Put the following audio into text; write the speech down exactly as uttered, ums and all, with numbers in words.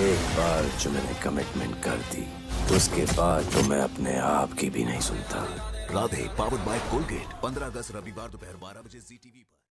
एक बार जो मैंने कमिटमेंट कर दी, उसके बाद तो मैं अपने आप की भी नहीं सुनता। राधे पावर्ड बाय कोलगेट, पंद्रह अगस्त रविवार दोपहर बारह बजे जी टीवी पर।